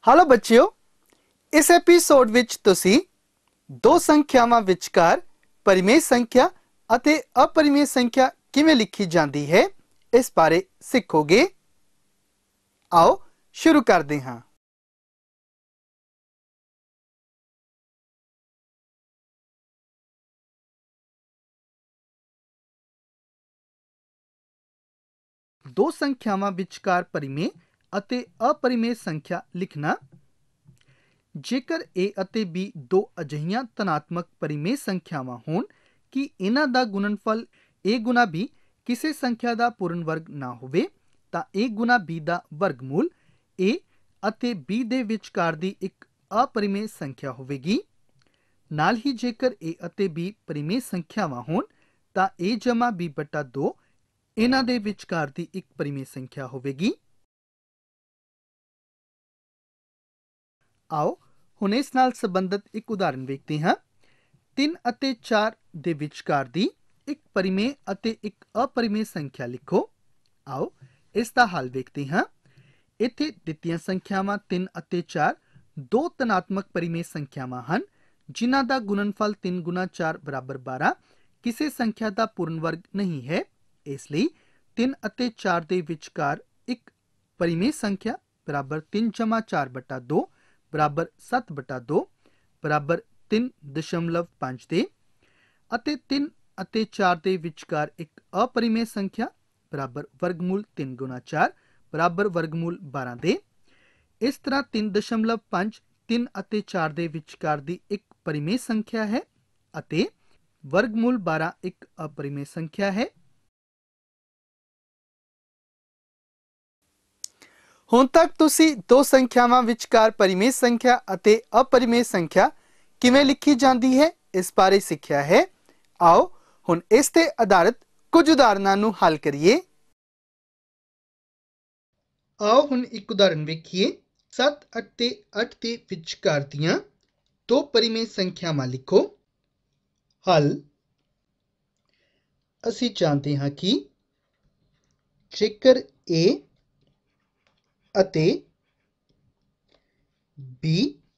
Hello बच्चियों, इस episode विच तुसी दो संख्यावां विचकार परिमेय संख्या अते अपरिमेय संख्या किवें लिखी जाती है इस बारे सीखोगे। आओ शुरू करते हां। दो संख्यावां विचकार परिमेय अते अपरिमेय संख्या लिखना। जेकर ए अते बी दो अजिहियां धनात्मक परिमेय संख्यावां होण कि इन्हां दा गुणनफल ए गुना बी किसी संख्या दा पूर्ण वर्ग ना होवे तां ए गुना बी दा वर्गमूल ए अते बी दे विचकार दी एक अपरिमेय संख्या होवेगी। नाल ही जेकर ए अते बी परिमेय संख्यावां होण तां ए जमा बी बटा 2 इन्हां दे विचकार दी एक परिमेय संख्या होवेगी। आओ हुण इस नाल संबंधित एक उदाहरण वेखते हैं। 3 ਅਤੇ 4 ਦੇ ਵਿਚਕਾਰ ਦੀ ਇੱਕ परिमेय ਅਤੇ ਇੱਕ अपरिमेय संख्या लिखो। आओ ਇਸ ਦਾ ਹੱਲ ਵੇਖਦੇ ਹਾਂ। ਇੱਥੇ ਦਿੱਤੀਆਂ ਸੰਖਿਆਵਾਂ 3 ਅਤੇ 4 ਦੋ ਧਨਾਤਮਕ परिमेय ਸੰਖਿਆਵਾਂ ਹਨ ਜਿਨ੍ਹਾਂ ਦਾ ਗੁਣਨਫਲ 3 ਗੁਣਾ 4 ਬਰਾਬਰ 12 ਕਿਸੇ ਸੰਖਿਆ ਦਾ ਪੂਰਨ ਵਰਗ ਨਹੀਂ ਹੈ। ਇਸ ਲਈ 3 ਅਤੇ 4 ਦੇ ਵਿਚਕਾਰ ਇੱਕ परिमेय संख्या बराबर 3 जमा 4 बटा 2 बराबर 7 बटा 2 बराबर 3.5 दे अते 3 ਅਤੇ 4 ਦੇ ਵਿਚਕਾਰ ਇੱਕ अपरिमेय संख्या बराबर वर्गमूल 3 गुना 4 बराबर वर्गमूल 12 ਦੇ। इस तरह 3.5 3 ਅਤੇ 4 ਦੇ ਵਿਚਕਾਰ ਦੀ ਇੱਕ परिमेय संख्या है ਅਤੇ वर्गमूल 12 ਇੱਕ अपरिमेय संख्या है। ਹੁਣ तक ਤੁਸੀਂ दो संख्यावां विचकार परिमेय संख्या ਅਤੇ अपरिमेय संख्या किवें लिखी जाती है इस बारे सीखिया है। आओ ਹੁਣ ਇਸ ਤੇ ਆਧਾਰਿਤ ਕੁਝ ਉਦਾਹਰਨਾਂ ਨੂੰ ਹੱਲ ਕਰੀਏ। आओ ਹੁਣ ਇੱਕ ਉਦਾਹਰਨ ਵੇਖੀਏ। 7 ਅਤੇ 8 ਦੇ ਵਿਚਕਾਰ ਦੀਆਂ ਦੋ परिमेय ਸੰਖਿਆਵਾਂ ਲਿਖੋ। ਹੱਲ ਅਸੀਂ ਜਾਣਦੇ ਹਾਂ ਕਿ ਜੇਕਰ A ਅਤੇ B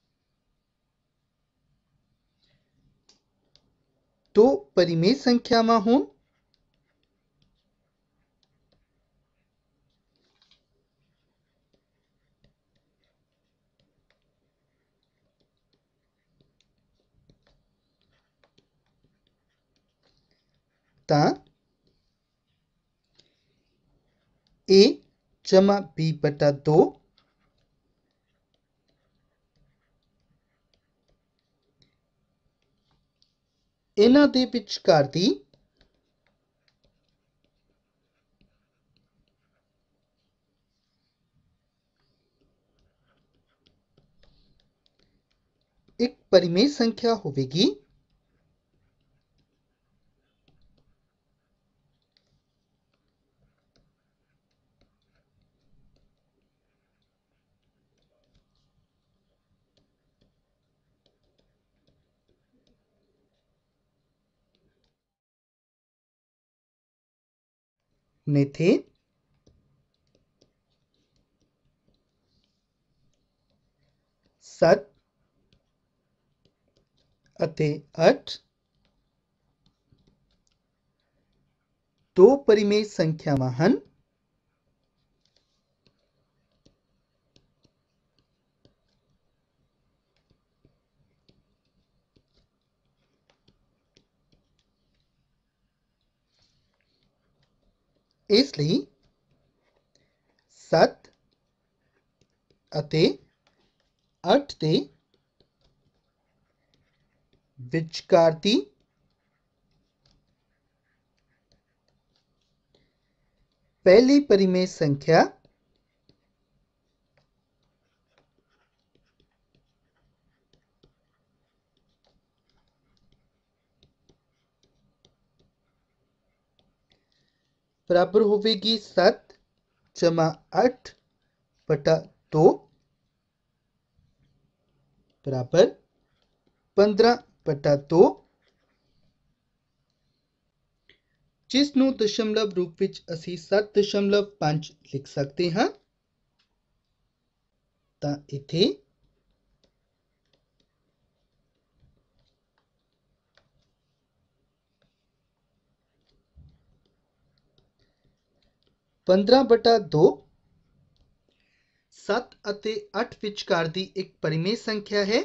दो परिमेय संख्यावां हों तां A जमा B बटा 2 इन्हां दे विचकार दी एक परिमेय संख्या होवेगी। नेथे 7 ਅਤੇ 8 दो परिमेय संख्यावां ਹਨ। ਇਸ ਲਈ 7 ਅਤੇ 8 ਦੇ ਵਿਚਕਾਰ ਦੀ पहली परिमेय संख्या बराबर होवेगी 7 जमा 8 बटा 2 बराबर 15 बटा 2 जिस नूं दशमलव रूप विच असी 7.5 लिख सकते हैं। तां इत्थे 15/2 7 ਅਤੇ 8 ਵਿਚਕਾਰ ਦੀ ਇੱਕ ਪਰਿਮੇय ਸੰਖਿਆ ਹੈ।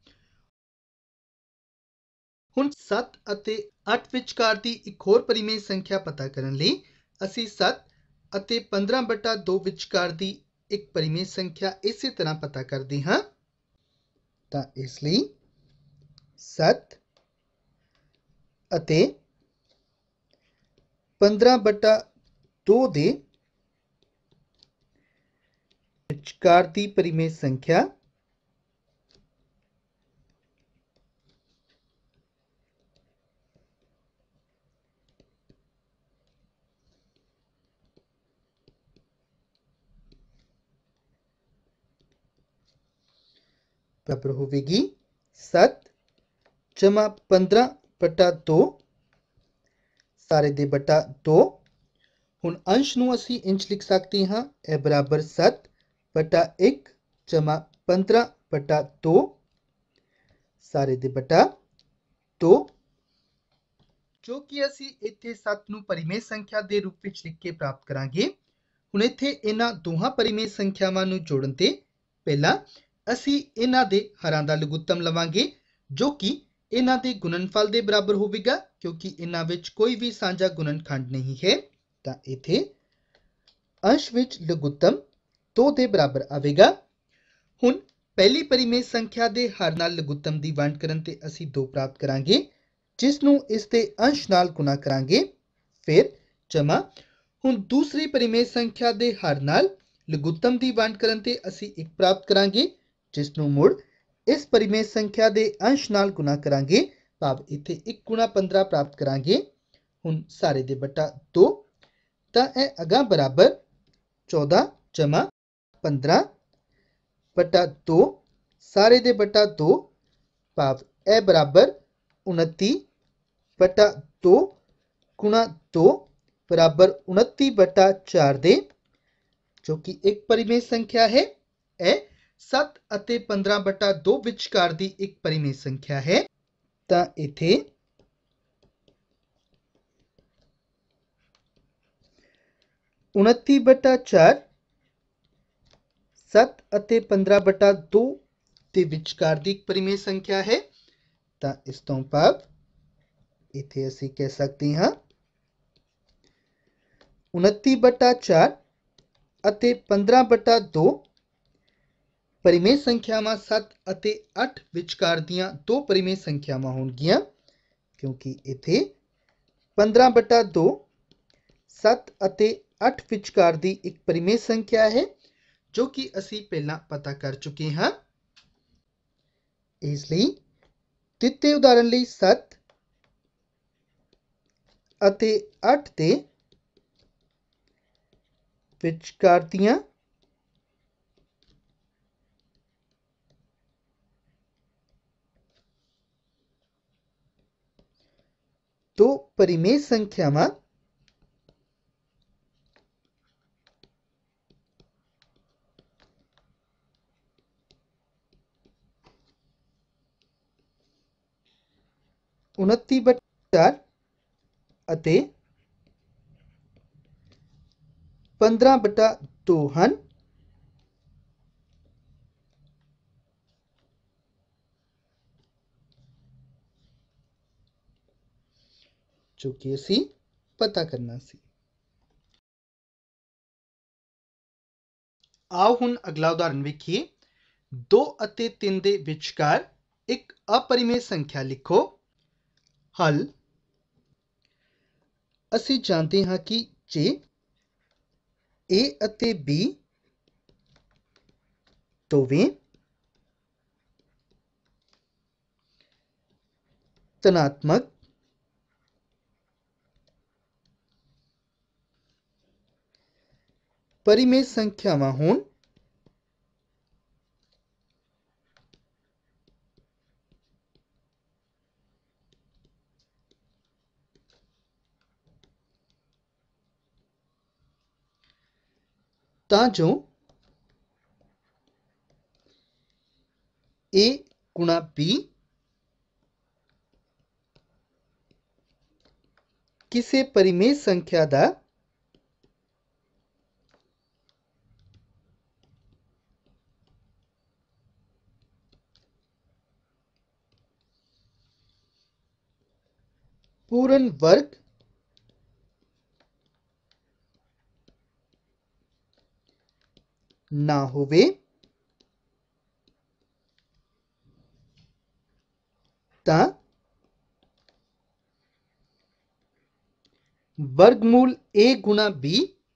ਹੁਣ 7 ਅਤੇ 8 ਵਿਚਕਾਰ ਦੀ ਇੱਕ ਹੋਰ ਪਰਿਮੇय ਸੰਖਿਆ ਪਤਾ ਕਰਨ ਲਈ ਅਸੀਂ 7 ਅਤੇ 15/2 ਵਿਚਕਾਰ ਦੀ ਇੱਕ ਪਰਿਮੇय ਸੰਖਿਆ ਇਸੇ ਤਰ੍ਹਾਂ ਪਤਾ ਕਰਦੇ ਹਾਂ। ਤਾਂ ਇਸ ਲਈ 7 ਅਤੇ 15/2 ਦੇ ਵਿਚਕਾਰ ਦੀ ਪਰਿਮੇय ਸੰਖਿਆ बराबर होगी 7 जमा 15/2 सारे दे बटा 2। हुण अंश नूं असीं इंच लिख सकते हाँ, ए बराबर 7/1 जमा 15/2 सारे दे बटा 2, जो कि असीं इत्थे 7 नूं परिमेय संख्या दे रूप विच लिख के प्राप्त करांगे। हुण इत्थे इन्हां दोहां परिमेय संख्यावां नूं जोड़न ते पहला ਅਸੀਂ ਇਹਨਾਂ ਦੇ ਹਰਾਂ ਦਾ ਲਘੁੱਤਮ ਲਵਾਂਗੇ ਜੋ ਕਿ ਇਹਨਾਂ ਦੇ ਗੁਣਨਫਲ ਦੇ ਬਰਾਬਰ ਹੋਵੇਗਾ ਕਿਉਂਕਿ ਇਹਨਾਂ ਵਿੱਚ ਕੋਈ ਵੀ ਸਾਂਝਾ ਗੁਣਨਖੰਡ ਨਹੀਂ ਹੈ। ਤਾਂ ਇੱਥੇ ਅੰਸ਼ ਵਿੱਚ ਲਘੁੱਤਮ 2 ਦੇ ਬਰਾਬਰ ਆਵੇਗਾ। ਹੁਣ ਪਹਿਲੀ ਪਰਿਮੇय ਸੰਖਿਆ ਦੇ ਹਰ ਨਾਲ ਲਘੁੱਤਮ ਦੀ ਵੰਡ ਕਰਨ ਤੇ ਅਸੀਂ 2 ਪ੍ਰਾਪਤ ਕਰਾਂਗੇ ਜਿਸ ਨੂੰ ਇਸ ਦੇ ਅੰਸ਼ ਨਾਲ ਗੁਣਾ ਕਰਾਂਗੇ ਫਿਰ ਜਮਾ। ਹੁਣ ਦੂਸਰੀ ਪਰਿਮੇय ਸੰਖਿਆ ਦੇ ਹਰ ਨਾਲ ਲਘੁੱਤਮ ਦੀ ਵੰਡ ਕਰਨ ਤੇ ਅਸੀਂ 1 ਪ੍ਰਾਪਤ ਕਰਾਂਗੇ जिस नूं मुड़ इस परिमेय संख्या के अंश नाल गुना करांगे भाव इत्थे 1 गुणा 15 प्राप्त करांगे। हुण सारे दे बटा 2 तां इह अगां बराबर 14 जमा 15 बटा 2 सारे दे बटा 2 भाव इह बराबर 29 बटा 2 गुणा 2 बराबर 29 बटा 4 दे जो कि एक परिमेय संख्या है। यह 7 ਅਤੇ 15/2 ਵਿਚਕਾਰ ਦੀ ਇੱਕ ਪਰਿਮੇय ਸੰਖਿਆ ਹੈ। ਤਾਂ ਇੱਥੇ 29/4 7 ਅਤੇ 15/2 ਦੇ ਵਿਚਕਾਰ ਦੀ ਇੱਕ ਪਰਿਮੇय ਸੰਖਿਆ ਹੈ। ਤਾਂ ਇਸ ਤੋਂ ਭਾਵ ਇੱਥੇ ਅਸੀਂ ਕਹਿ ਸਕਦੇ ਹਾਂ 29/4 ਅਤੇ 15/2 परिमेय संख्यावां 7 ਅਤੇ 8 ਵਿਚਕਾਰ ਦੀਆਂ 2 परिमेय ਸੰਖਿਆਵਾਂ ਹੋਣਗੀਆਂ ਕਿਉਂਕਿ ਇੱਥੇ 15/2 7 ਅਤੇ 8 ਵਿਚਕਾਰ ਦੀ ਇੱਕ परिमेय ਸੰਖਿਆ ਹੈ ਜੋ ਕਿ ਅਸੀਂ ਪਹਿਲਾਂ ਪਤਾ ਕਰ ਚੁੱਕੇ ਹਾਂ। ਇਸ ਲਈ ਦਿੱਤੇ ਉਦਾਹਰਣ ਲਈ 7 ਅਤੇ 8 ਦੇ ਵਿਚਕਾਰ ਦੀਆਂ तो परिमेय संख्यावां उनती बटा 4 ਅਤੇ 15/2 ਹਨ। जो कि असी पता करना सी। आओ हुण अगला उदाहरण वेखिए 2 ਅਤੇ 3 ਦੇ ਵਿਚਕਾਰ ਇੱਕ अपरिमेय संख्या लिखो। हल ਅਸੀਂ ਜਾਣਦੇ ਹਾਂ ਕਿ ਜੇ A ਅਤੇ B ਦੋਵੇਂ ਧਨਾਤਮਕ परिमेय संख्यावां होण तां जो A गुणा B किसी परिमेय संख्या का पूर्ण वर्ग ना होवे तां वर्गमूल a गुणा b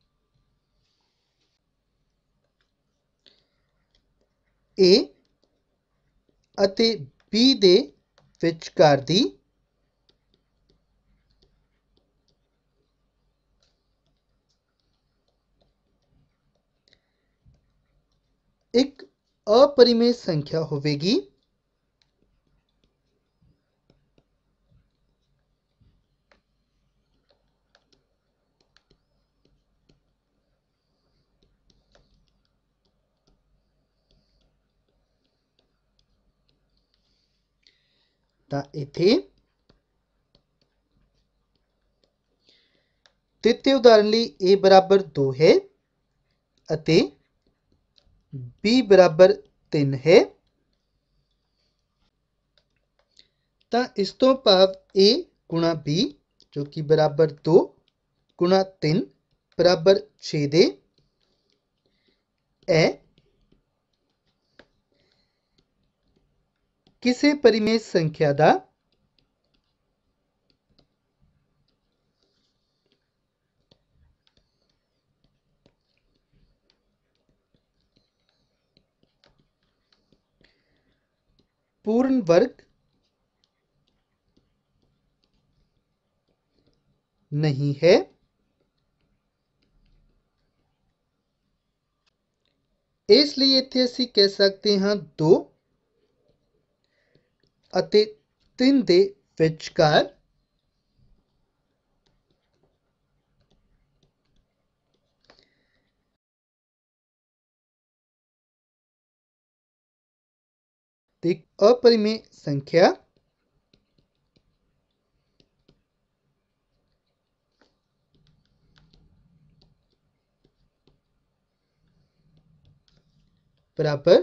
a ਅਤੇ b ਦੇ ਵਿਚਕਾਰ ਦੀ ਇੱਕ अपरिमेय संख्या होवेगी। ਤਾਂ ਇੱਥੇ ਤੀਜੇ ਉਦਾਹਰਨ ਲਈ a ਬਰਾਬਰ 2 ਹੈ ਅਤੇ b ਬਰਾਬਰ 3 ਹੈ। ਤਾਂ ਇਸ ਤੋਂ ਭਾਵ a ਗੁਣਾ b ਜੋ ਕਿ ਬਰਾਬਰ 2 ਗੁਣਾ 3 ਬਰਾਬਰ 6 ਦੇ ਹੈ। ਕਿਸੇ ਪਰਿਮੇय ਸੰਖਿਆ ਦਾ पूर्ण वर्ग नहीं है। इसलिए इत्थे ਅਸੀਂ ਕਹਿ ਸਕਦੇ ਹਾਂ 2 ਅਤੇ 3 ਦੇ ਵਿਚਕਾਰ एक अपरिमेय संख्या बराबर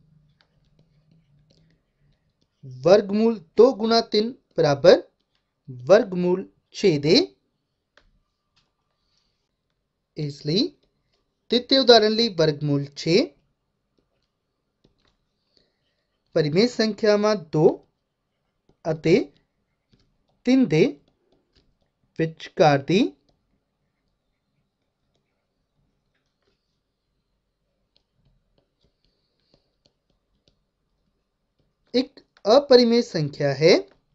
वर्गमूल 2 गुणा 3 बराबर वर्गमूल 6 दे। इसलिए तृतीय उदाहरण ਲਈ वर्गमूल 6 परिमेय संख्यावां 2 ਅਤੇ 3 ਦੇ ਵਿਚਕਾਰ ਦੀ एक अपरिमेय संख्या है।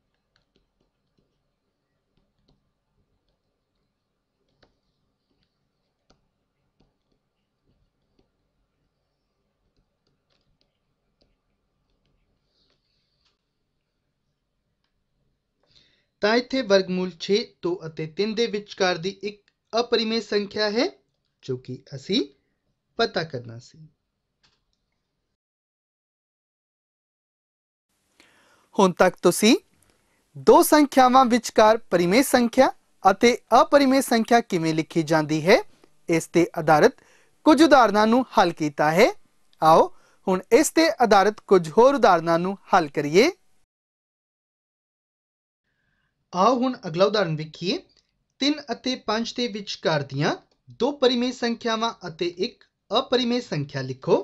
ਤਾਂ ਇੱਥੇ ਵਰਗਮੂਲ 6 2 ਅਤੇ 3 ਦੇ ਵਿਚਕਾਰ ਦੀ ਇੱਕ अपरिमेय ਸੰਖਿਆ ਹੈ ਜੋ ਕਿ ਅਸੀਂ ਪਤਾ ਕਰਨਾ ਸੀ। ਹੁਣ ਤੱਕ ਤੁਸੀਂ ਦੋ ਸੰਖਿਆਵਾਂ ਵਿਚਕਾਰ ਪਰਿਮੇय ਸੰਖਿਆ ਅਤੇ अपरिमेय ਸੰਖਿਆ ਕਿਵੇਂ ਲਿਖੀ ਜਾਂਦੀ ਹੈ ਇਸ ਤੇ ਆਧਾਰਿਤ ਕੁਝ ਉਦਾਹਰਨਾਂ ਨੂੰ ਹੱਲ ਕੀਤਾ ਹੈ। ਆਓ ਹੁਣ ਇਸ ਤੇ ਆਧਾਰਿਤ ਕੁਝ ਹੋਰ ਉਦਾਹਰਨਾਂ ਨੂੰ ਹੱਲ ਕਰੀਏ। ਆਓ ਹੁਣ ਅਗਲਾ ਉਦਾਹਰਨ ਵੇਖੀਏ। 3 ਅਤੇ 5 ਦੇ ਵਿਚਕਾਰ ਦੀਆਂ ਦੋ ਪਰਿਮੇय ਸੰਖਿਆਵਾਂ ਅਤੇ ਇੱਕ अपरिमेय ਸੰਖਿਆ ਲਿਖੋ।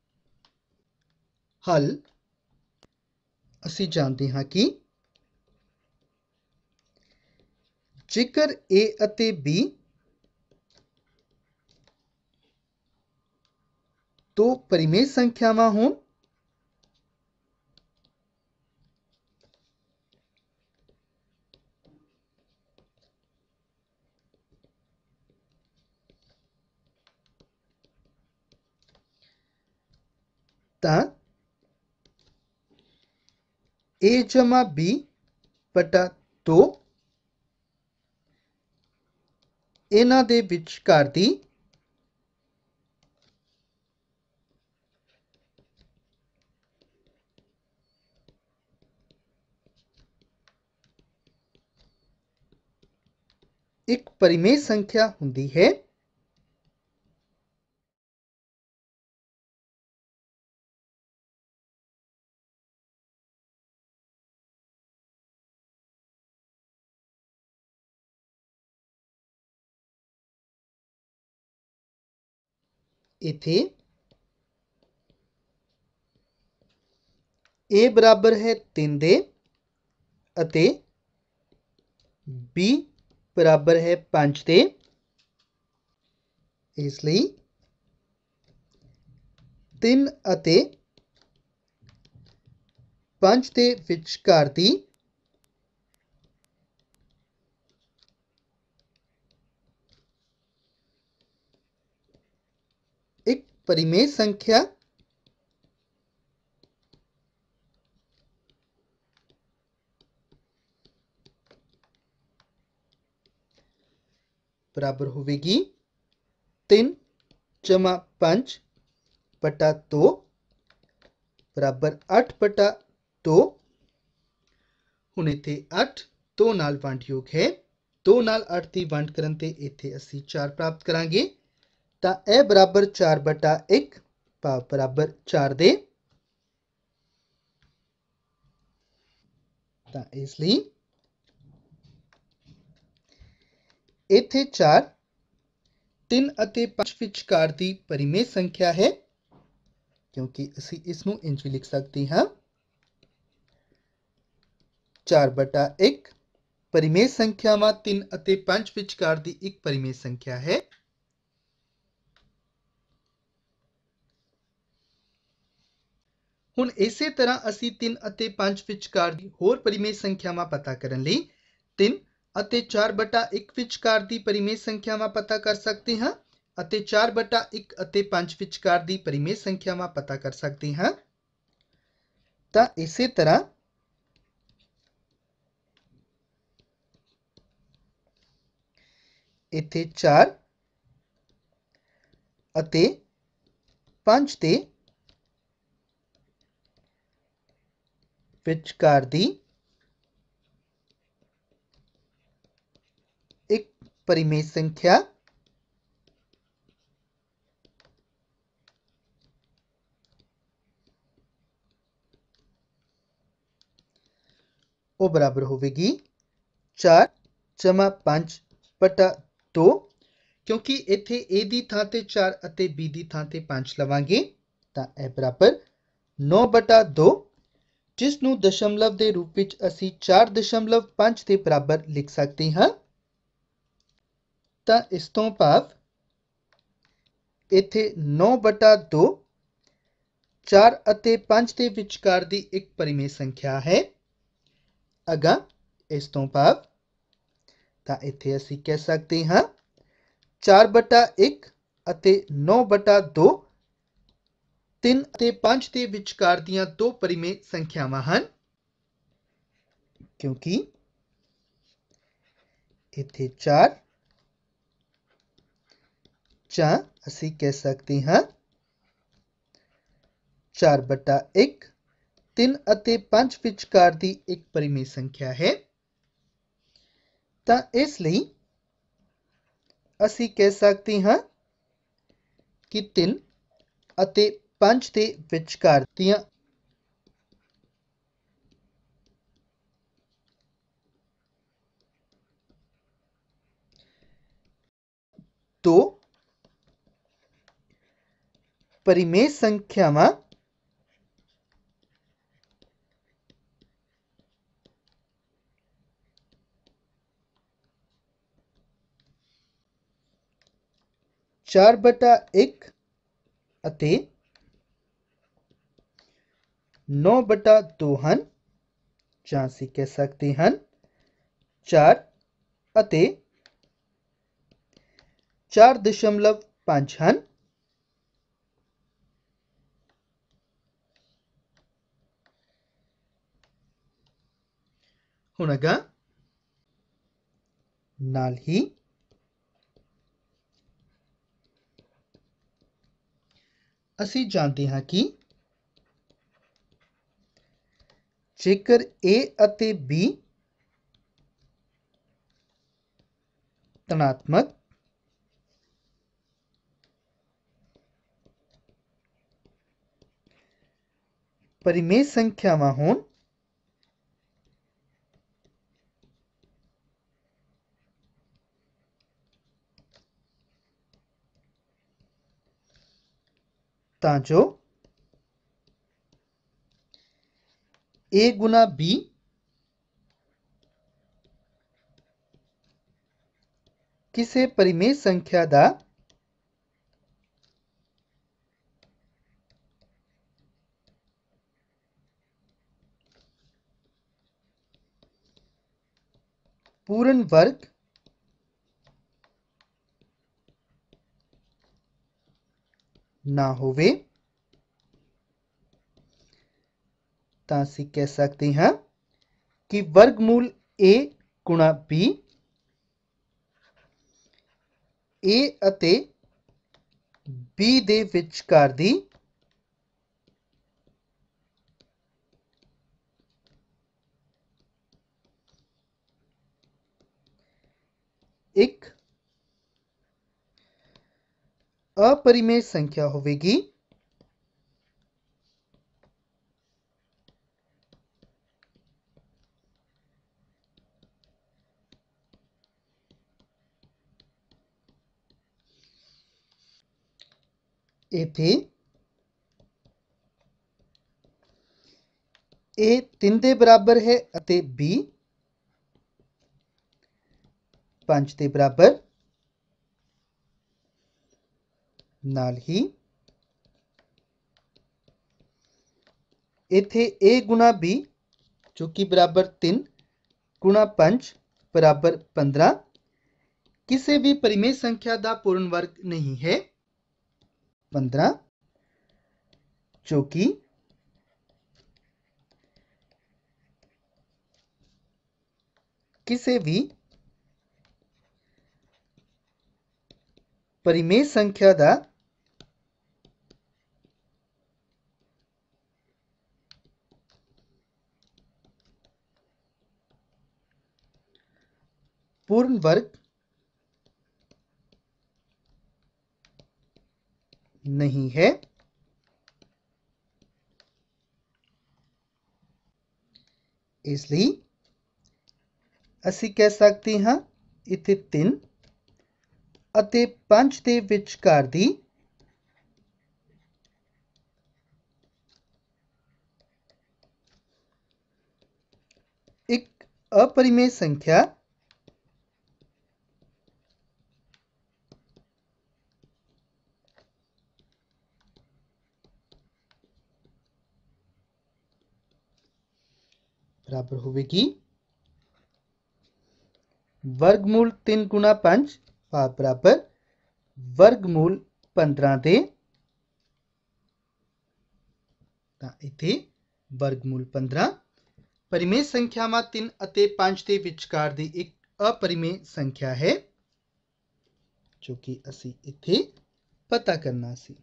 ਹੱਲ ਅਸੀਂ ਜਾਣਦੇ ਹਾਂ ਕਿ ਜੇਕਰ a ਅਤੇ b ਦੋ ਪਰਿਮੇय ਸੰਖਿਆਵਾਂ ਹੋਣ ਤਾਂ a ਜਮਾ b ਬਟਾ 2 ਇਹਨਾਂ ਦੇ ਵਿਚਕਾਰ ਦੀ ਇੱਕ ਪਰਿਮੇय ਸੰਖਿਆ ਹੁੰਦੀ ਹੈ। इथे a बराबर है 3 दे अते b बराबर है 5 दे। इसलिए 3 ਅਤੇ 5 ਦੇ ਵਿਚਕਾਰ ਦੀ ਇੱਕ परिमेय संख्या बराबर होगी 3 जमा 5 बटा 2 बराबर 8 बटा 2। ਹੁਣ ਇੱਥੇ 8 2 ਨਾਲ ਵੰਡਯੋਗ ਹੈ। 2 ਨਾਲ 8 ਦੀ ਵੰਡ ਕਰਨ ਤੇ ਇੱਥੇ ਅਸੀਂ 4 ਪ੍ਰਾਪਤ ਕਰਾਂਗੇ ਤਾਂ ਇਹ ਬਰਾਬਰ 4 ਬਟਾ 1 ਭਾਵ ਬਰਾਬਰ 4 ਦੇ। ਤਾਂ ਇਸ ਲਈ ਇੱਥੇ 4 3 ਅਤੇ 5 ਵਿਚਕਾਰ ਦੀ परिमेय संख्या है क्योंकि ਅਸੀਂ ਇਸ ਨੂੰ ਇੰਜ ਵੀ ਲਿਖ ਸਕਦੇ ਹਾਂ 4 बटा 1 परिमेय संख्यावां 3 ਅਤੇ 5 ਵਿਚਕਾਰ ਦੀ ਇੱਕ परिमेय संख्या है। ਹੁਣ ਇਸੇ ਤਰ੍ਹਾਂ ਅਸੀਂ 3 ਅਤੇ 5 ਵਿਚਕਾਰ ਦੀ ਹੋਰ परिमेय संख्यावां ਪਤਾ ਕਰਨ ਲਈ 3 ਅਤੇ 4 बटा 1 ਵਿਚਕਾਰ ਦੀ परिमेय संख्यावां ਪਤਾ ਕਰ ਸਕਦੇ ਹਾਂ ਅਤੇ 4 बटा 1 ਅਤੇ 5 ਵਿਚਕਾਰ ਦੀ परिमेय संख्यावां ਪਤਾ ਕਰ ਸਕਦੇ ਹਾਂ। ਤਾਂ ਇਸੇ ਤਰ੍ਹਾਂ ਇੱਥੇ 4 ਅਤੇ 5 ਦੇ ਵਿਚਕਾਰ ਦੀ ਇੱਕ परिमेय संख्या ਉਹ ਬਰਾਬਰ ਹੋਵੇਗੀ 4 ਜਮਾ 5 ਬਟਾ 2 क्योंकि ਇੱਥੇ a ਦੀ ਥਾਂ ਤੇ 4 ਅਤੇ b ਦੀ ਥਾਂ ਤੇ 5 ਲਵਾਂਗੇ ਤਾਂ ਇਹ ਬਰਾਬਰ 9 ਬਟਾ 2 ਜਿਸ ਨੂੰ ਦਸ਼ਮਲਵ ਦੇ ਰੂਪ ਵਿੱਚ ਅਸੀਂ 4.5 ਦੇ ਬਰਾਬਰ ਲਿਖ ਸਕਦੇ ਹਾਂ। ਤਾਂ ਇਸ ਤੋਂ ਭਾਵ ਇੱਥੇ 9 ਬਟਾ 2 4 ਅਤੇ 5 ਦੇ ਵਿਚਕਾਰ ਦੀ ਇੱਕ परिमेय संख्या है। ਅਗਾ ਇਸ ਤੋਂ ਭਾਵ ਤਾਂ ਇੱਥੇ ਅਸੀਂ ਕਹਿ ਸਕਦੇ ਹਾਂ 4 बटा 1 ਅਤੇ 9 बटा 2 3 ਅਤੇ 5 ਦੇ ਵਿਚਕਾਰ ਦੀਆਂ ਦੋ परिमेय ਸੰਖਿਆਵਾਂ ਹਨ ਕਿਉਂਕਿ ਇੱਥੇ 4 ਜਾਂ ਅਸੀਂ ਕਹਿ ਸਕਦੇ ਹਾਂ 4 बटा 1 3 ਅਤੇ 5 ਵਿਚਕਾਰ ਦੀ ਇੱਕ परिमेय ਸੰਖਿਆ ਹੈ। ਤਾਂ ਇਸ ਲਈ ਅਸੀਂ ਕਹਿ ਸਕਦੇ ਹਾਂ ਕਿ 3 ਅਤੇ 5 ਦੇ ਵਿਚਕਾਰ ਦੀਆਂ ਦੋ परिमेय संख्यावां चार बटा 1 ਅਤੇ 9 बटा 2 ਹਨ ਜਾਂ ਅਸੀਂ ਕਹਿ ਸਕਦੇ ਹਨ 4 ਅਤੇ 4.5 ਹਨ। ਹੁਣ ਅਗਾ ਨਾਲ ਹੀ ਅਸੀਂ ਜਾਣਦੇ ਹਾਂ ਕਿ ਜੇਕਰ a ਅਤੇ b ਧਨਾਤਮਕ परिमेय संख्यावां होण तां जो A गुना B किसी परिमेय संख्या का पूर्ण वर्ग ना होवे तां असीं कह सकते हैं कि वर्गमूल A गुणा B A ਅਤੇ B ਦੇ ਵਿਚਕਾਰ ਦੀ ਇੱਕ अपरिमेय संख्या होवेगी इथे A 3 ਦੇ ਬਰਾਬਰ ਹੈ ਅਤੇ B 5 ਦੇ ਬਰਾਬਰ ਨਾਲ ਹੀ इथे A गुना B जो कि बराबर 3 गुणा 5 बराबर 15 किसी भी परिमेय संख्या का पूर्ण वर्ग नहीं है 15 जो कि किसी भी परिमेय संख्या का पूर्ण वर्ग नहीं है इसलिए ਅਸੀਂ कह सकते हैं इथे 3 ਅਤੇ 5 ਦੇ ਵਿਚਕਾਰ ਦੀ ਇੱਕ अपरिमेय संख्या बराबर होगी वर्गमूल 3 गुणा 5 बराबर वर्गमूल 15 दे इथे वर्गमूल 15 परिमेय संख्या में 3 ਅਤੇ 5 ਦੇ ਵਿਚਕਾਰ ਦੀ ਇੱਕ अपरिमेय संख्या है जो कि ਅਸੀਂ इथे पता करना सी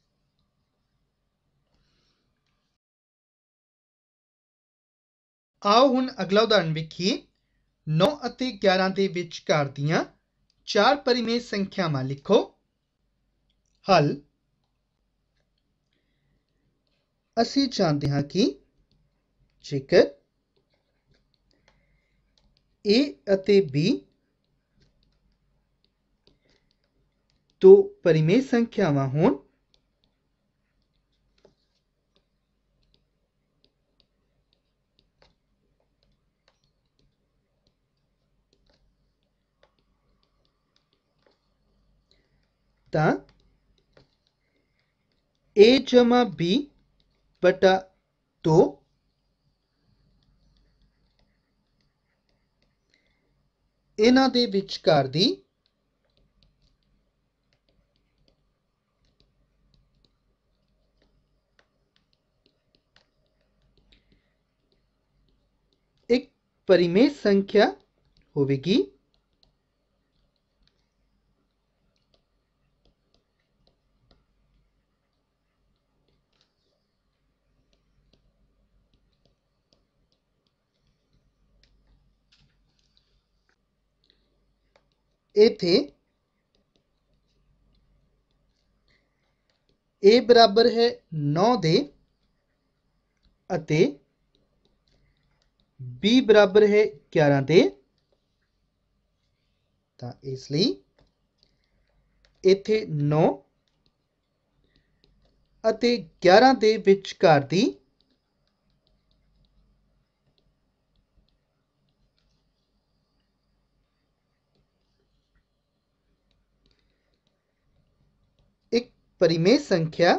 आओ हुण अगला उदाहरण वेखीए 9 ਅਤੇ 11 ਦੇ ਵਿਚਕਾਰ ਦੀਆਂ चार परिमेय संख्यावां लिखो हल ਅਸੀਂ ਚਾਹੁੰਦੇ ਹਾਂ कि जेकर A ਅਤੇ B दो परिमेय संख्यावां होण तां A जमा B बटा 2 इन्हां दे विचकार दी एक परिमेय संख्या होवेगी इथे A बराबर है 9 दे अते B बराबर है 11 दे तां इसलिए इथे 9 ਅਤੇ 11 ਦੇ ਵਿਚਕਾਰ ਦੀ ਇੱਕ परिमेय संख्या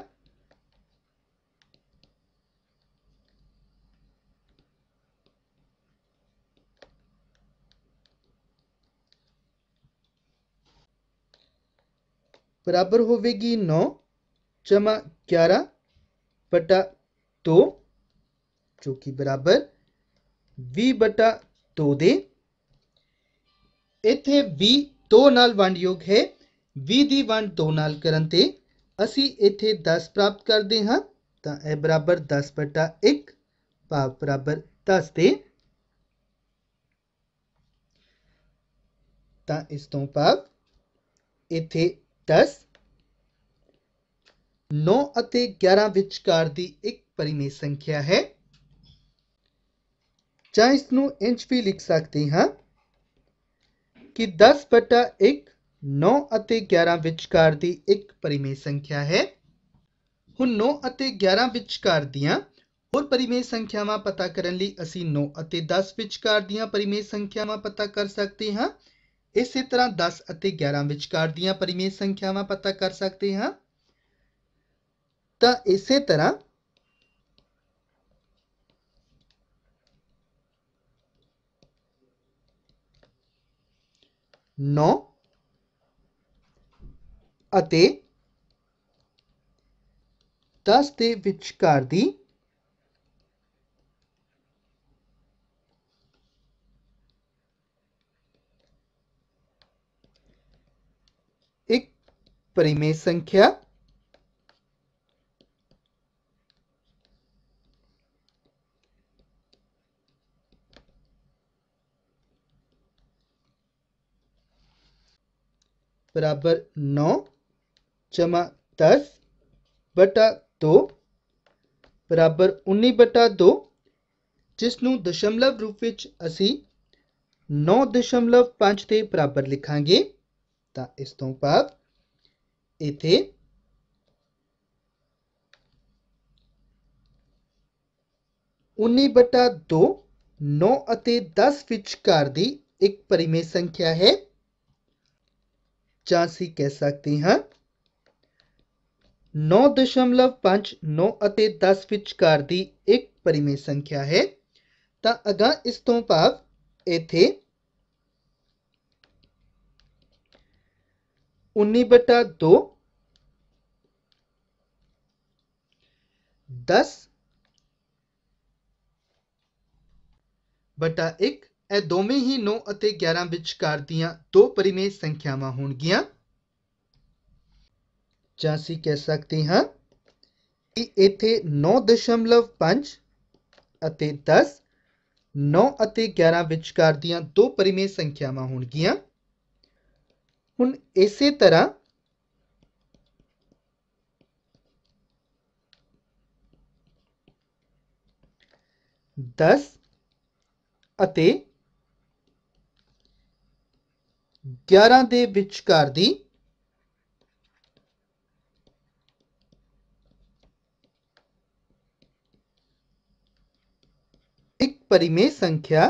बराबर होगी 9 जमा 11 बटा 2 जो कि बराबर 20 बटा 2 दे। इत्थे 20 2 नाल वंडयोग है। 20 ਦੀ ਵੰਡ 2 ਨਾਲ ਕਰਨ ਤੇ ਅਸੀਂ ਇੱਥੇ 10 ਪ੍ਰਾਪਤ ਕਰਦੇ ਹਾਂ ਤਾਂ ਇਹ ਬਰਾबर 10 ਬਟਾ 1 ਭਾਵ ਬਰਾबर 10 ਦੇ। ਤਾਂ ਇਸ ਤੋਂ ਭਾਵ ਇੱਥੇ 10 9 ਅਤੇ 11 ਵਿਚਕਾਰ ਦੀ ਇੱਕ परिमेय संख्या है। ਜਾਂ ਇਸ ਨੂੰ ਇੰਚ ਵੀ ਲਿਖ ਸਕਦੇ ਹਾਂ कि 10 बटा 1 9 ਅਤੇ 11 ਵਿਚਕਾਰ ਦੀ ਇੱਕ परिमेय संख्या है। ਹੁਣ 9 ਅਤੇ 11 ਵਿਚਕਾਰ ਦੀਆਂ ਹੋਰ परिमेय ਸੰਖਿਆਵਾਂ ਪਤਾ ਕਰਨ ਲਈ ਅਸੀਂ 9 ਅਤੇ 10 ਵਿਚਕਾਰ ਦੀਆਂ परिमेय ਸੰਖਿਆਵਾਂ ਪਤਾ ਕਰ ਸਕਦੇ ਹਾਂ। ਇਸੇ ਤਰ੍ਹਾਂ 10 ਅਤੇ 11 ਵਿਚਕਾਰ ਦੀਆਂ परिमेय ਸੰਖਿਆਵਾਂ ਪਤਾ ਕਰ ਸਕਦੇ ਹਾਂ। ਤਾਂ ਇਸੇ ਤਰ੍ਹਾਂ 9 ਅਤੇ 10 ਦੇ ਵਿਚਕਾਰ ਦੀ ਇੱਕ परिमेय संख्या बराबर 9 जमा 10 बटा 2 बराबर 19 बटा 2 जिस ਨੂੰ दशमलव रूप ਵਿੱਚ ਅਸੀਂ 9.5 ਦੇ ਬਰਾबर ਲਿਖਾਂਗੇ। ਤਾਂ ਇਸ ਤੋਂ ਭਾਵ ਇੱਥੇ 19 बटा 2 9 ਅਤੇ 10 ਵਿਚਕਾਰ ਦੀ ਇੱਕ परिमेय संख्या है। ਜਾਂ ਅਸੀਂ ਕਹਿ ਸਕਦੇ ਹਾਂ 9.5 9 ਅਤੇ 10 ਵਿਚਕਾਰ ਦੀ ਇੱਕ परिमेय संख्या है। ਤਾਂ ਅਗਾਂਹ ਇਸ ਤੋਂ ਭਾਵ ਇੱਥੇ 19 बटा 2 10 बटा 1 ਇਹ ਦੋਵੇਂ ਹੀ 9 ਅਤੇ 11 ਵਿਚਕਾਰ ਦੀਆਂ ਦੋ परिमेय ਸੰਖਿਆਵਾਂ ਹੋਣਗੀਆਂ। ਜਾਂ ਅਸੀਂ ਕਹਿ ਸਕਦੇ ਹਾਂ ਕਿ ਇੱਥੇ 9.5 ਅਤੇ 10 9 ਅਤੇ 11 ਵਿਚਕਾਰ ਦੀਆਂ ਦੋ परिमेय ਸੰਖਿਆਵਾਂ ਹੋਣਗੀਆਂ। ਹੁਣ ਇਸੇ ਤਰ੍ਹਾਂ 10 ਅਤੇ 11 ਦੇ ਵਿਚਕਾਰ ਦੀ ਇੱਕ परिमेय संख्या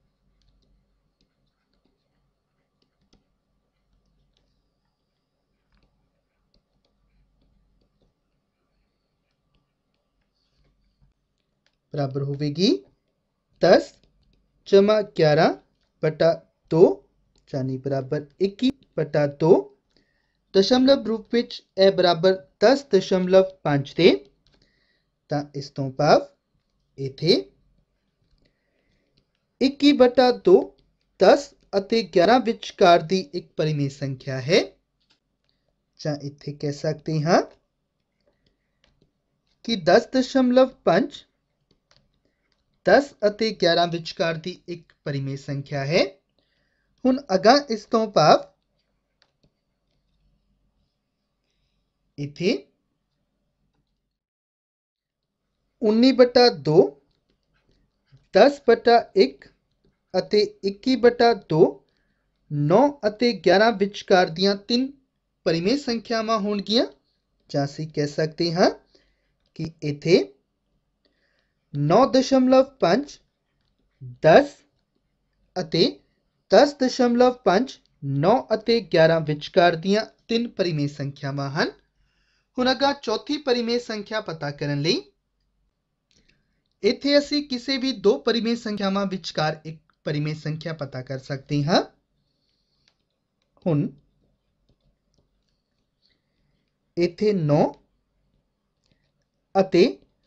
बराबर होगी 10 जमा 11 बटा 2 यानी बराबर 21 बटा 2 दशमलव रूप ਵਿੱਚ ਇਹ बराबर 10.5 ਦੇ। ਤਾਂ ਇਸ ਤੋਂ ਭਾਵ ਇੱਥੇ 21 बटा 2 10 ਅਤੇ 11 ਵਿਚਕਾਰ ਦੀ ਇੱਕ परिमेय संख्या है। ਜਾਂ ਇੱਥੇ ਕਹਿ ਸਕਦੇ ਹਾਂ कि 10.5 10 ਅਤੇ 11 ਵਿਚਕਾਰ ਦੀ ਇੱਕ परिमेय संख्या है। ਹੁਣ ਅਗਾਂਹ ਇਸ ਤੋਂ ਭਾਵ ਇੱਥੇ 19 बटा 2 10 बटा 1 ਅਤੇ 21 बटा 2 9 ਅਤੇ 11 ਵਿਚਕਾਰ ਦੀਆਂ ਤਿੰਨ परिमेय ਸੰਖਿਆਵਾਂ ਹੋਣਗੀਆਂ। ਜਾਂ ਅਸੀਂ ਕਹਿ ਸਕਦੇ ਹਾਂ कि इथे 9.5 10 ਅਤੇ 10.5 9 ਅਤੇ 11 ਵਿਚਕਾਰ ਦੀਆਂ ਤਿੰਨ ਪਰਿਮੇय ਸੰਖਿਆਵਾਂ ਹਨ। ਹੁਣ ਅਗਾ ਚੌਥੀ ਪਰਿਮੇय ਸੰਖਿਆ ਪਤਾ ਕਰਨ ਲਈ ਇੱਥੇ ਅਸੀਂ ਕਿਸੇ ਵੀ ਦੋ ਪਰਿਮੇय ਸੰਖਿਆਵਾਂ ਵਿਚਕਾਰ ਇੱਕ ਪਰਿਮੇय ਸੰਖਿਆ ਪਤਾ ਕਰ ਸਕਦੇ ਹਾਂ। ਹੁਣ ਇੱਥੇ 9 ਅਤੇ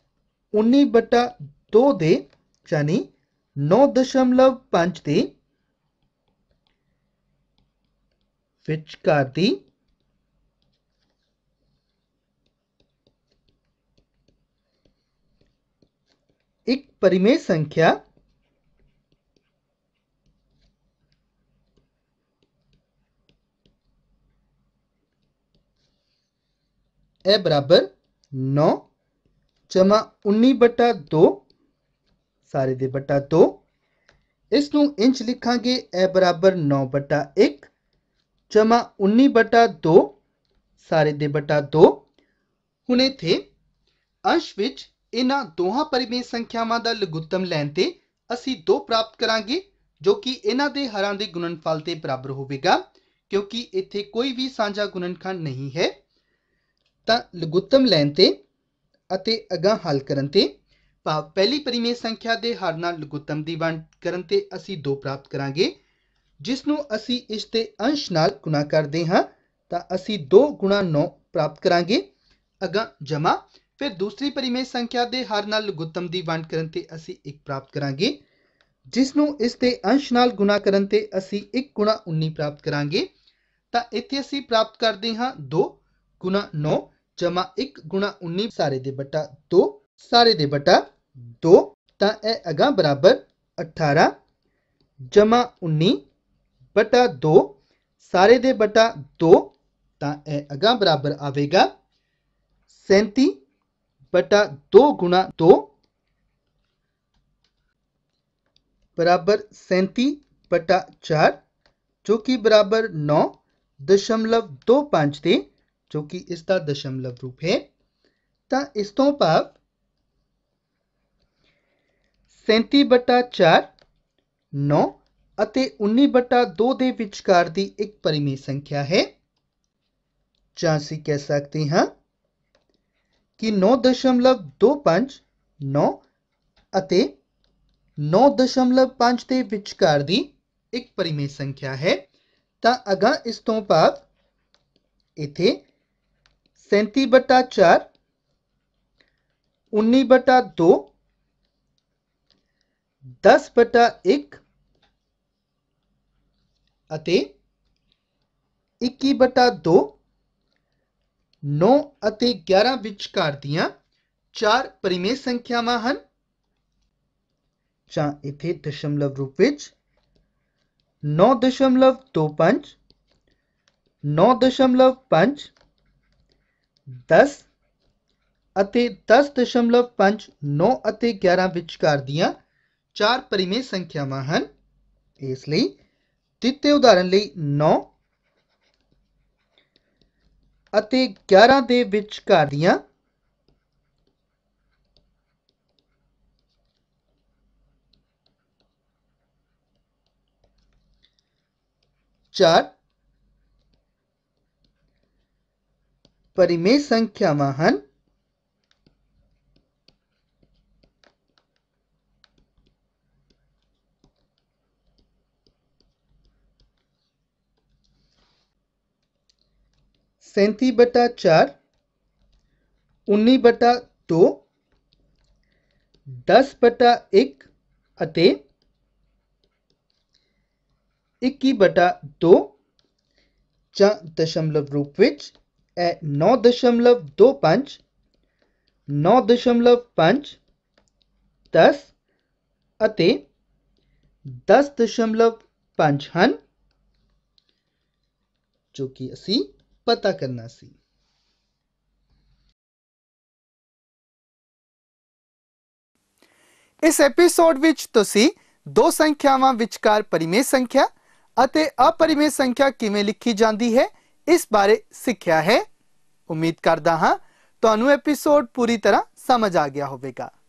19/2 ਦੇ यानी 9.5 ਦੇ ਵਿਚਕਾਰ ਦੀ ਇੱਕ ਪਰਿਮੇय ਸੰਖਿਆ ए बराबर 9 जमा 19/2 सारे दे बटा 2 इसनू इंच लिखांगे ए बराबर 9/1 जमा 19/2 सारे दे बटा 2। हुण इत्थे अंश विच इन्हां दोहां परिमेय संख्यावां दा लघुत्तम लैण ते असीं 2 प्राप्त करांगे जो कि इन्हां दे हरां दे गुणनफल दे बराबर होवेगा क्योंकि इत्थे कोई भी साझा गुणनखंड नहीं है। ਤਾਂ ਲਘੁੱਤਮ ਲੈਣ ਤੇ ਅਤੇ ਅਗਾਂਹ ਹੱਲ ਕਰਨ ਤੇ ਭਾਵ ਪਹਿਲੀ ਪਰਿਮੇय ਸੰਖਿਆ ਦੇ ਹਰ ਨਾਲ ਲਘੁੱਤਮ ਦੀ ਵੰਡ ਕਰਨ ਤੇ ਅਸੀਂ 2 ਪ੍ਰਾਪਤ ਕਰਾਂਗੇ ਜਿਸ ਨੂੰ ਅਸੀਂ ਇਸ ਦੇ ਅੰਸ਼ ਨਾਲ ਗੁਣਾ ਕਰਦੇ ਹਾਂ ਤਾਂ ਅਸੀਂ 2 ਗੁਣਾ 9 ਪ੍ਰਾਪਤ ਕਰਾਂਗੇ ਅਗਾਂਹ ਜਮਾ ਫਿਰ ਦੂਸਰੀ ਪਰਿਮੇय ਸੰਖਿਆ ਦੇ ਹਰ ਨਾਲ ਲਘੁੱਤਮ ਦੀ ਵੰਡ ਕਰਨ ਤੇ ਅਸੀਂ 1 ਪ੍ਰਾਪਤ ਕਰਾਂਗੇ ਜਿਸ ਨੂੰ ਇਸ ਦੇ ਅੰਸ਼ ਨਾਲ ਗੁਣਾ ਕਰਨ ਤੇ ਅਸੀਂ 1 ਗੁਣਾ 19 ਪ੍ਰਾਪਤ ਕਰਾਂਗੇ ਤਾਂ ਇੱਥੇ ਅਸੀਂ ਪ੍ਰਾਪਤ ਕਰਦੇ ਹਾਂ 2 गुणा 9 जमा 1 गुणा 19 सारे दे बटा 2 सारे दे बटा 2 ਤਾਂ ਇਹ ਅਗਾ ਬਰਾਬਰ 18 ਜਮਾ 19 ਬਟਾ 2 ਸਾਰੇ ਦੇ ਬਟਾ 2 ਤਾਂ ਇਹ ਅਗਾ ਬਰਾਬਰ ਆਵੇਗਾ 37 ਬਟਾ 2 ਗੁਣਾ 2 बराबर 37 बटा 4 जो कि बराबर 9.25 ਦੇ जो कि इसका दशमलव रूप है। तो इस तो भाव 37/4 9 ਅਤੇ 19/2 ਦੇ ਵਿਚਕਾਰ ਦੀ ਇੱਕ ਪਰਿਮੇय ਸੰਖਿਆ ਹੈ ਜਾਂ ਅਸੀਂ ਕਹਿ ਸਕਦੇ ਹਾਂ ਕਿ 9.25 9 ਅਤੇ 9.5 ਦੇ ਵਿਚਕਾਰ ਦੀ ਇੱਕ ਪਰਿਮੇय ਸੰਖਿਆ ਹੈ। ਤਾਂ ਅਗਾਂਹ ਇਸ ਤੋਂ ਭਾਵ ਇੱਥੇ 37/4 19/2 10/1 ਅਤੇ 21/2 9 ਅਤੇ 11 ਵਿਚਕਾਰ ਦੀਆਂ 4 ਪਰਿਮੇय ਸੰਖਿਆਵਾਂ ਹਨ ਜਾਂ ਇੱਥੇ ਦਸ਼ਮਲਵ ਰੂਪ ਵਿੱਚ 9.25 9.5 10 ਅਤੇ 10.5 9 ਅਤੇ 11 ਵਿਚਕਾਰ ਦੀਆਂ 4 ਪਰਿਮੇय ਸੰਖਿਆਵਾਂ ਹਨ। ਇਸ ਲਈ ਦਿੱਤੇ ਉਦਾਹਰਨ ਲਈ 9 ਅਤੇ 11 ਦੇ ਵਿਚਕਾਰ ਦੀਆਂ 4 परिमेय संख्यावां हन। सैंती बटा 4 19/2 10/1 ਅਤੇ 21/2 ਜਾਂ ਦਸ਼ਮਲਵ ਰੂਪ ਵਿੱਚ ਇਹ 9.25 9.5 10 ਅਤੇ 10.5 ਹਨ ਜੋ ਕਿ ਅਸੀਂ ਪਤਾ ਕਰਨਾ ਸੀ। इस एपीसोड विच तुसी दो संख्यावां विचकार परिमेय संख्या अते अपरिमेय संख्या किवें लिखी जाती है इस बारे सीखिया है। उम्मीद करदा हां ਤੁਹਾਨੂੰ ਐਪੀਸੋਡ ਪੂਰੀ ਤਰ੍ਹਾਂ ਸਮਝ ਆ ਗਿਆ ਹੋਵੇਗਾ।